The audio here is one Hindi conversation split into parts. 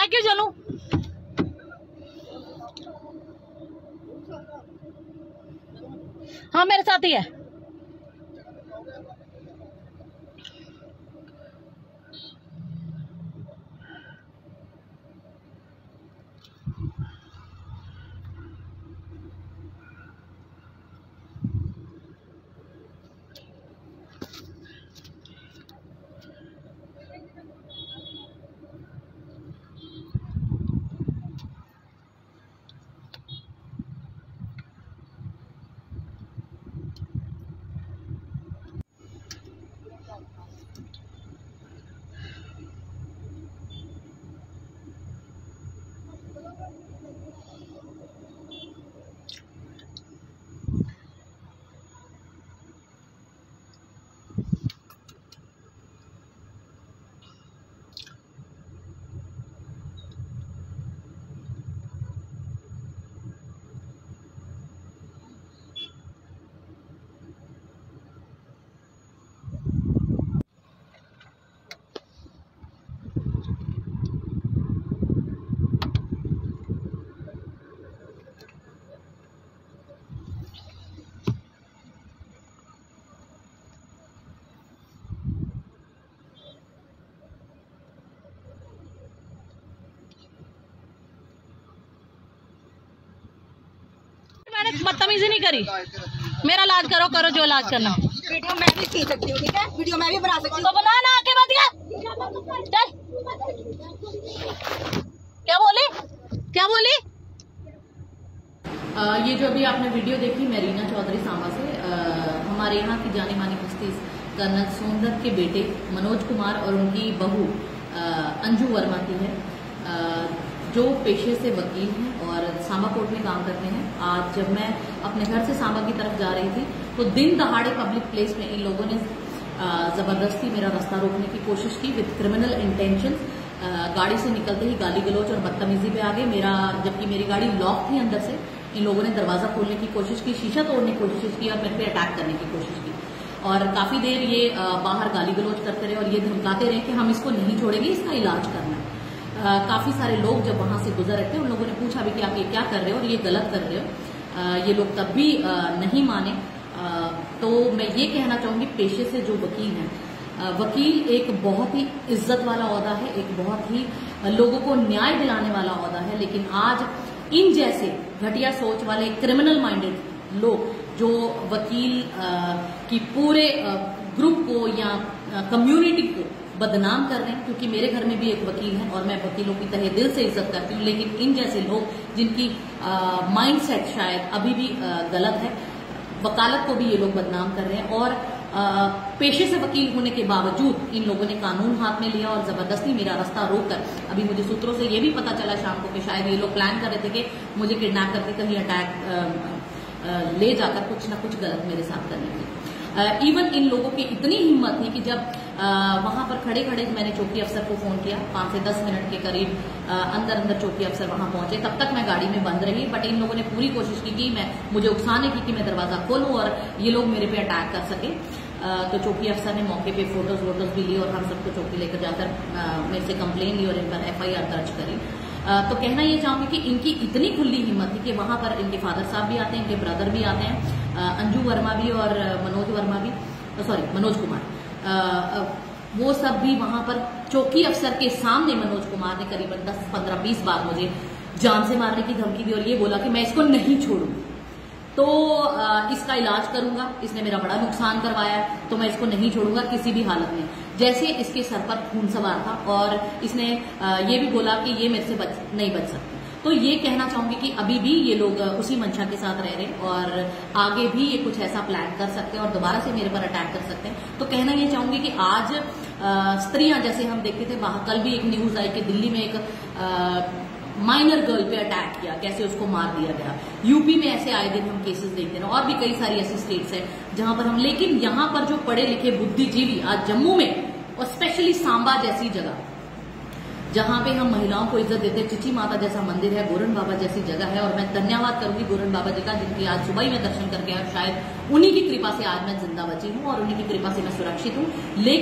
मैं क्यों चलूं? हाँ मेरे साथ ही है। मैंने बदतमीजी नहीं करी। मेरा इलाज करो, करो जो इलाज करना। वीडियो मैं भी खींच सकती हूँ, ठीक है? वीडियो मैं भी बना सकती हूँ। तो बना ना, आके मत गया। चल। क्या बोली? क्या बोली? ये जो अभी आपने वीडियो देखी मेरीना चौधरी सांबा से, हमारे यहाँ की जानी मानी हस्ती कर्नल सोनदत्त के बेटे मनोज कुमार और उनकी बहू अंजू वर्मा की है, जो पेशे से वकील हैं और सांबा कोर्ट में काम करते हैं। आज जब मैं अपने घर से सांबा की तरफ जा रही थी तो दिन दहाड़े पब्लिक प्लेस में इन लोगों ने जबरदस्ती मेरा रास्ता रोकने की कोशिश की विद क्रिमिनल इंटेंशन। गाड़ी से निकलते ही गाली गलौज और बदतमीजी पे आ गए। जबकि मेरी गाड़ी लॉक थी अंदर से, इन लोगों ने दरवाजा खोलने की कोशिश की, शीशा तोड़ने की कोशिश की और मेरे पे अटैक करने की कोशिश की। और काफी देर ये बाहर गाली गलौज करते रहे और ये धमकाते रहे कि हम इसको नहीं छोड़ेंगे, इसका इलाज करना है। काफी सारे लोग जब वहां से गुजर रहे थे उन लोगों ने पूछा भी कि आप ये क्या कर रहे हो और ये गलत कर रहे हो। ये लोग तब भी नहीं माने। तो मैं ये कहना चाहूंगी, पेशे से जो वकील हैं, वकील एक बहुत ही इज्जत वाला ओहदा है, एक बहुत ही लोगों को न्याय दिलाने वाला ओहदा है। लेकिन आज इन जैसे घटिया सोच वाले क्रिमिनल माइंडेड लोग जो वकील की पूरे ग्रुप को या कम्युनिटी को बदनाम कर रहे हैं, क्योंकि मेरे घर में भी एक वकील है और मैं वकीलों की तहे दिल से इज्जत करती हूँ, लेकिन इन जैसे लोग जिनकी माइंडसेट शायद अभी भी गलत है, वकालत को भी ये लोग बदनाम कर रहे हैं। और पेशे से वकील होने के बावजूद इन लोगों ने कानून हाथ में लिया और जबरदस्ती मेरा रास्ता रोककर, अभी मुझे सूत्रों से ये भी पता चला शाम को कि शायद ये लोग प्लान कर रहे थे कि मुझे किडनैप करके कहीं अटैक ले जाकर कुछ ना कुछ गलत मेरे साथ करने की। इवन इन लोगों की इतनी हिम्मत थी कि जब वहां पर खड़े खड़े मैंने चौकी अफसर को फोन किया, 5 से 10 मिनट के करीब अंदर चौकी अफसर वहां पहुंचे, तब तक मैं गाड़ी में बंद रही। बट इन लोगों ने पूरी कोशिश की कि मुझे उकसाने की कि मैं दरवाजा खोलूं और ये लोग मेरे पे अटैक कर सके। तो चौकी अफसर ने मौके पे फोटोज वोटोज भी ली और हम सबको चौकी लेकर जाकर मेरे से कंप्लेन ली और इन पर FIR दर्ज करी। तो कहना ये चाहूंगी कि इनकी इतनी खुली हिम्मत थी कि वहां पर इनके फादर साहब भी आते हैं, इनके ब्रदर भी आते हैं, अंजू वर्मा भी और मनोज कुमार, वो सब भी वहां पर चौकी अफसर के सामने मनोज कुमार ने करीबन 10, 15, 20 बार मुझे जान से मारने की धमकी दी और ये बोला कि मैं इसको नहीं छोड़ूंगी, तो इसका इलाज करूंगा, इसने मेरा बड़ा नुकसान करवाया है, तो मैं इसको नहीं छोड़ूंगा किसी भी हालत में। जैसे इसके सर पर खून सवार था और इसने ये भी बोला कि ये मेरे से नहीं बच सकती। तो ये कहना चाहूंगी कि अभी भी ये लोग उसी मंशा के साथ रह रहे हैं और आगे भी ये कुछ ऐसा प्लान कर सकते हैं और दोबारा से मेरे पर अटैक कर सकते हैं। तो कहना ये चाहूंगी कि आज स्त्रियां, जैसे हम देखते थे बाहर, कल भी एक न्यूज आई कि दिल्ली में एक माइनर गर्ल पे अटैक किया, कैसे उसको मार दिया गया। यूपी में ऐसे आए दिन हम केसेस देखते हैं और भी कई सारी ऐसी स्टेट्स है जहां पर हम, लेकिन यहां पर जो पढ़े लिखे बुद्धिजीवी आज जम्मू में और स्पेशली सांबा जैसी जगह जहां पे हम महिलाओं को इज्जत देते हैं, चिची माता जैसा मंदिर है, गोरन बाबा जैसी जगह है, और मैं धन्यवाद करूंगी गोरन बाबा जी का, जिनकी आज सुबह ही मैं दर्शन करके आया। शायद उन्हीं की कृपा से आज मैं जिंदा बची हूं और उन्हीं की कृपा से मैं सुरक्षित हूं। लेकिन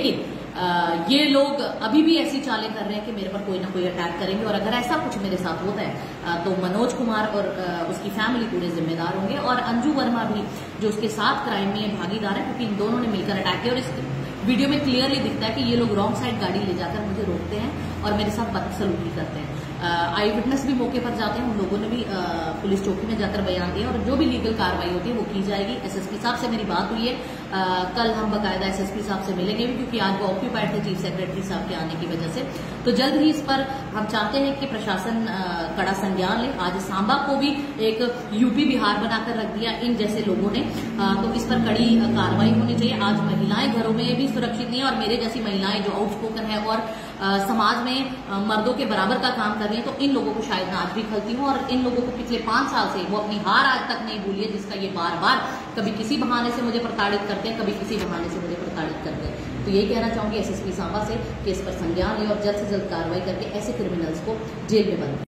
ये लोग अभी भी ऐसी चालें कर रहे हैं कि मेरे पर कोई ना कोई अटैक करेंगे, और अगर ऐसा कुछ मेरे साथ होता है तो मनोज कुमार और उसकी फैमिली पूरे जिम्मेदार होंगे, और अंजू वर्मा भी जो उसके साथ क्राइम में भागीदार है, क्योंकि इन दोनों ने मिलकर अटैक किया। और इस वीडियो में क्लियरली दिखता है कि ये लोग रॉन्ग साइड गाड़ी ले जाकर मुझे रोकते हैं और मेरे साथ बदसलूकी करते हैं। आई विटनेस भी मौके पर जाते हैं, उन लोगों ने भी पुलिस चौकी में जाकर बयान दिया, और जो भी लीगल कार्रवाई होती है वो की जाएगी। एसएसपी साहब से मेरी बात हुई है, कल हम बकायदा एसएसपी साहब से मिलेंगे भी, क्योंकि आज वो ऑक्यूपाइड थे चीफ सेक्रेटरी साहब के आने की वजह से। तो जल्द ही इस पर हम चाहते हैं कि प्रशासन कड़ा संज्ञान ले। आज सांबा को भी एक यूपी बिहार बनाकर रख दिया इन जैसे लोगों ने, तो इस पर कड़ी कार्रवाई होनी चाहिए। आज महिलाएं घरों में भी सुरक्षित नहीं है, और मेरे जैसी महिलाएं जो आउटस्पोकन है और समाज में मर्दों के बराबर का काम कर रही है, तो इन लोगों को शायद मैं आज भी खलती हूँ। और इन लोगों को पिछले 5 साल से वो अपनी हार आज तक नहीं भूली है, जिसका ये बार बार कभी किसी बहाने से मुझे प्रताड़ित करते हैं, कभी किसी बहाने से मुझे प्रताड़ित करते हैं। तो यही कहना चाहूंगी एसएसपी सांबा से कि इस पर संज्ञान ले और जल्द से जल्द कार्रवाई करके ऐसे क्रिमिनल्स को जेल में बंद